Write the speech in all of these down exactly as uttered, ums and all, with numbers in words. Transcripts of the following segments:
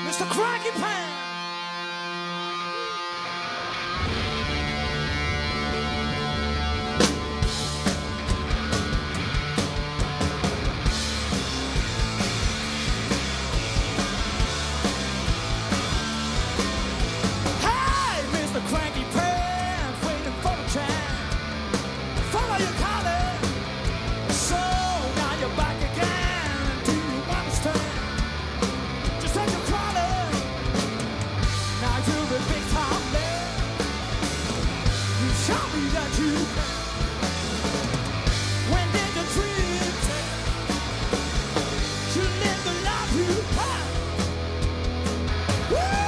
Mister Cranky Pan. Hey, Mister Cranky Pan, waiting for the train. Follow your collar, so now you're back again. Do you understand? Just take your collar. Now you're a big time man. You show me that you can. When did the dream take? You live the life you had. Woo!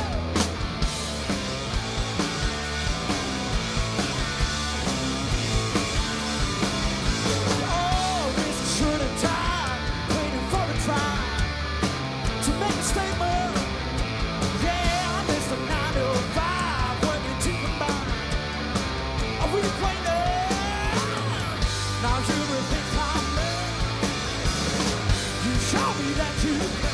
Oh, this is shirt and tie, waiting for a try to make a statement. Yeah, Mister nine to five, working to combine. Are we acquainted? Now you're a big time man. You show me that you